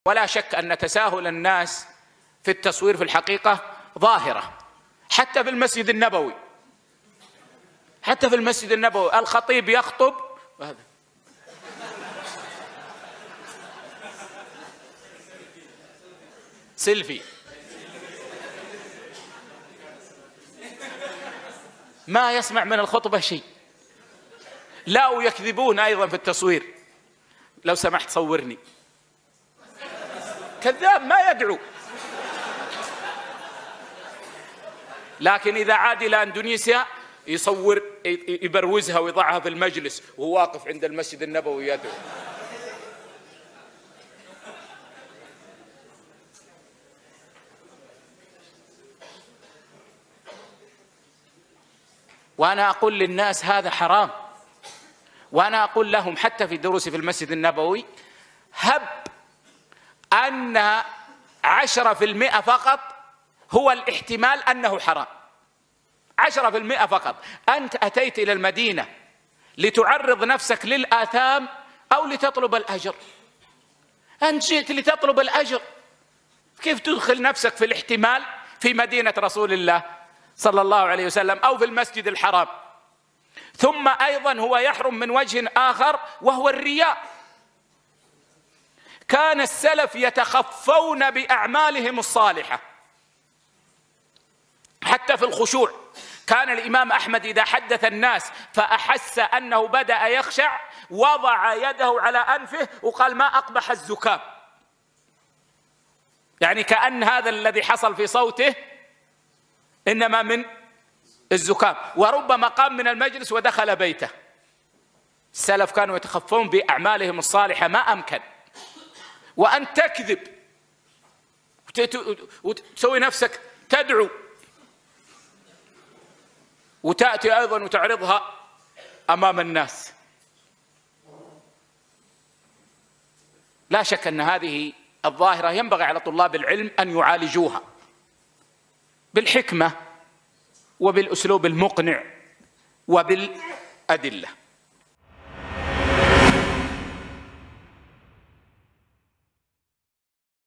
ولا شك أن تساهل الناس في التصوير في الحقيقة ظاهرة، حتى في المسجد النبوي، حتى في المسجد النبوي الخطيب يخطب وهذا سيلفي، ما يسمع من الخطبة شيء. لا، ويكذبون أيضا في التصوير، لو سمحت صورني، كذاب ما يدعو. لكن إذا عاد إلى أندونيسيا يصور، يبروزها ويضعها في المجلس وهو واقف عند المسجد النبوي يدعو. وأنا أقول للناس هذا حرام، وأنا أقول لهم حتى في دروسي في المسجد النبوي: هب أن 10% فقط هو الاحتمال أنه حرام، 10% فقط. أنت أتيت إلى المدينة لتعرض نفسك للآثام أو لتطلب الأجر؟ أنت جئت لتطلب الأجر، كيف تدخل نفسك في الاحتمال في مدينة رسول الله صلى الله عليه وسلم أو في المسجد الحرام؟ ثم أيضا هو يحرم من وجه آخر وهو الرياء. كان السلف يتخفون بأعمالهم الصالحة حتى في الخشوع. كان الإمام أحمد إذا حدث الناس فأحس أنه بدأ يخشع وضع يده على أنفه وقال: ما أقبح الزكام، يعني كأن هذا الذي حصل في صوته إنما من الزكام. وربما قام من المجلس ودخل بيته. السلف كانوا يتخفون بأعمالهم الصالحة ما أمكن. وأن تكذب وتسوي نفسك تدعو وتأتي أيضا وتعرضها أمام الناس، لا شك أن هذه الظاهرة ينبغي على طلاب العلم أن يعالجوها بالحكمة وبالأسلوب المقنع وبالأدلة.